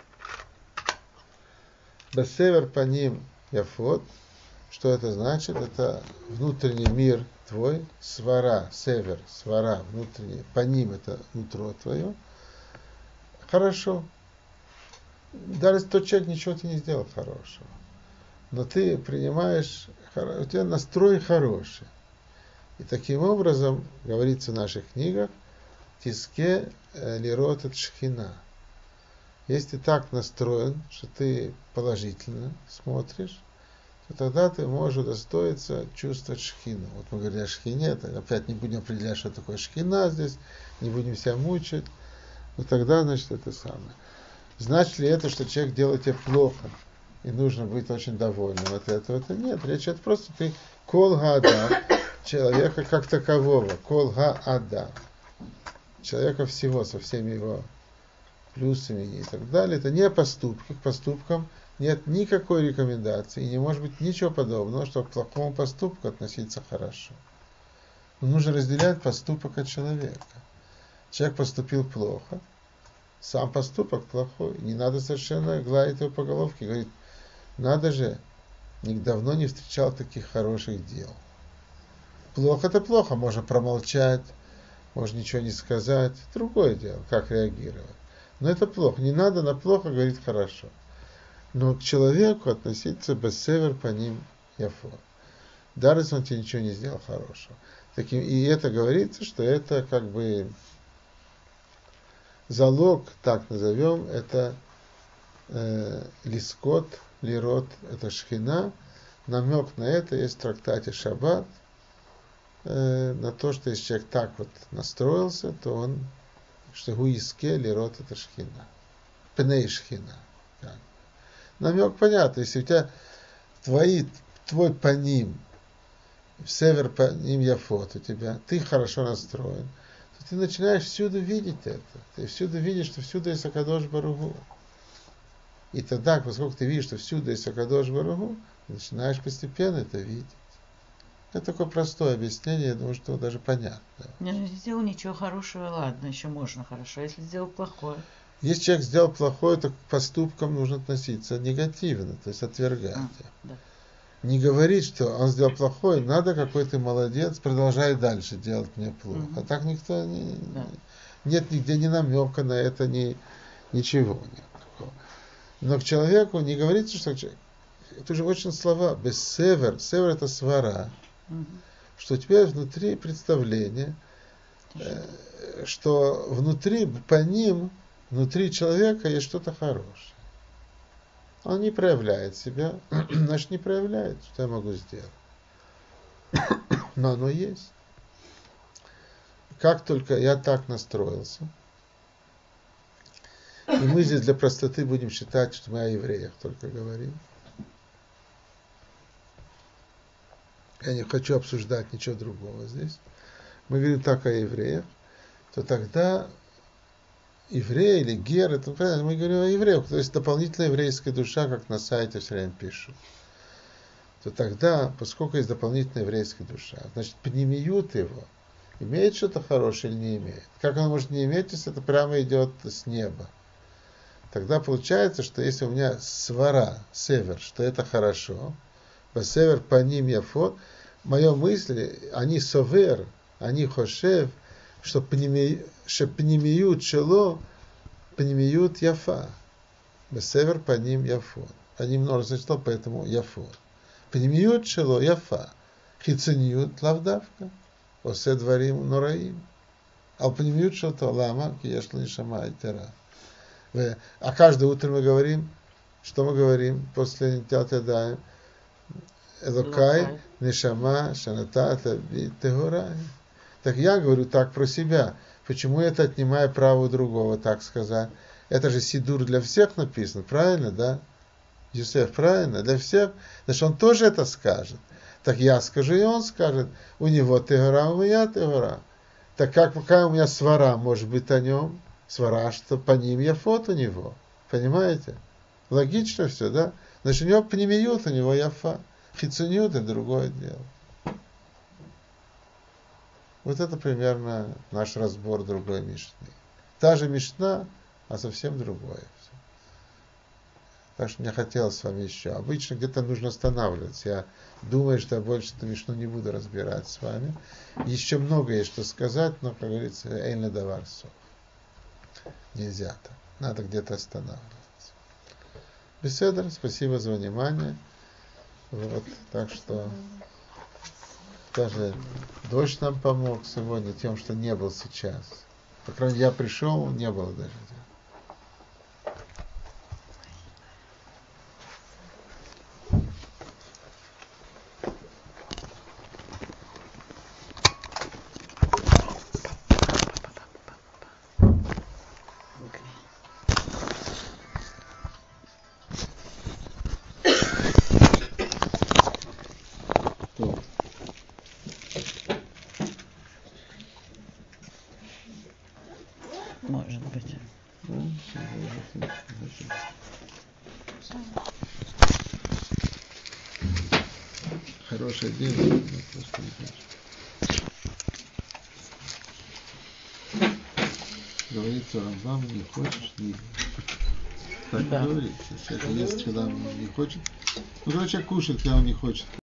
Басевер паним яфот. Что это значит? Это внутренний мир твой, свара, север, свара, внутренний, паним — это нутро твое. Хорошо. Даже если тот человек ничего тебе не сделал хорошего. Но ты принимаешь, у тебя настрой хороший. И таким образом, говорится в наших книгах, тиске лирот от шхина. Если ты так настроен, что ты положительно смотришь, то тогда ты можешь удостоиться чувствовать шхину. Вот мы говорили о шхине, опять не будем определять, что такое шхина здесь, не будем себя мучить, но тогда, значит, это самое. Значит ли это, что человек делает тебе плохо, и нужно быть очень довольным от этого? Это нет, речь идет просто ты кол га-адам, человека как такового, кол га-адам, человека всего, со всеми его плюсами и так далее. Это не поступки, к поступкам нет никакой рекомендации, и не может быть ничего подобного, что к плохому поступку относиться хорошо. Но нужно разделять поступок от человека. Человек поступил плохо, сам поступок плохой, не надо совершенно гладить его по головке, говорит, надо же, давно не встречал таких хороших дел. Плохо — это плохо, можно промолчать, можно ничего не сказать, другое дело, как реагировать. Но это плохо, не надо на плохо говорить хорошо. Но к человеку относиться бессевер по ним яфо. Даже если он тебе ничего не сделал хорошего. И это говорится, что это как бы залог, так назовем, это лискот, лирот, это шхина. Намек на это есть в трактате Шаббат, на то, что если человек так вот настроился, то он, что гуиске, лирот, это шхина. Пней шхина. Намек понятно, если у тебя твой паним, север паним яфот у тебя, ты хорошо настроен, то ты начинаешь всюду видеть это. Ты всюду видишь, что всюду есть Акадош Баругу. И тогда, поскольку ты видишь, что всюду есть Акадош Баругу, ты начинаешь постепенно это видеть. Это такое простое объяснение, я думаю, что даже понятно. Не сделал ничего хорошего, ладно, еще можно хорошо. Если сделал плохое. Если человек сделал плохое, то к поступкам нужно относиться негативно, то есть отвергать. Да. Не говорить, что он сделал плохое, надо, какой ты молодец, продолжай дальше делать мне плохо. А так никто нет нигде ни намека на это, ничего нет такого. Но к человеку не говорится, что человек, это же очень слова, без север это свара, что у тебя внутри представление, что внутри, по ним, внутри человека есть что-то хорошее. Он не проявляет себя, значит не проявляет, что я могу сделать. Но оно есть. Как только я так настроился, и мы здесь для простоты будем считать, что мы о евреях только говорим. Я не хочу обсуждать ничего другого здесь. Мы говорим так о евреях, то тогда еврей или гер, это правильно, мы говорим о евреях, то есть дополнительная еврейская душа, как на сайте все время пишут. То тогда, поскольку есть дополнительная еврейская душа, значит, пнемиют его, имеет что-то хорошее или не имеет. Как он может не иметь, если это прямо идет с неба? Тогда получается, что если у меня свара, север, что это хорошо, север по ним яфот, мои мысли, они совер, они хошев, что пнемиют чело, пнемиют яфа. Север по ним яфот. Они множество число, поэтому яфот. Пнемиют чело яфа. Хицениют лавдавка. Осе дворим нораим. А пнемиют что-то лама, киешла нишама и тера. А каждое утро мы говорим, что мы говорим после Нитят-Ядаим? Элокай, нишама, шаната, тегорай. Так я говорю так про себя. Почему это отнимаю право у другого так сказать? Это же сидур для всех написано, правильно, да? Юсеф, правильно? Для всех. Значит, он тоже это скажет. Так я скажу, и он скажет. У него тегора, у меня тегора. Так какая у меня свара может быть о нем? Свара, что по ним яфот у него. Понимаете? Логично все, да? Значит, у него пнемиют, у него яфа. Хицунют — это другое дело. Вот это примерно наш разбор другой Мишны. Та же Мишна, а совсем другое. Так что мне хотелось с вами еще. Обычно где-то нужно останавливаться. Я думаю, что я больше эту Мишну не буду разбирать с вами. Еще много есть что сказать, но, как говорится, эйн давар сов. Нельзя так. Надо где-то останавливаться. Беседа, спасибо за внимание. Вот, так что даже дождь нам помог сегодня тем, что не был сейчас. По крайней мере, я пришел, не было дождя. Может быть. Хорошее дело. Говорится, Рамбам не хочешь, не... Так Да. говорится. Если человек ест, когда он не хочет. Ну, когда человек кушает, когда он не хочет.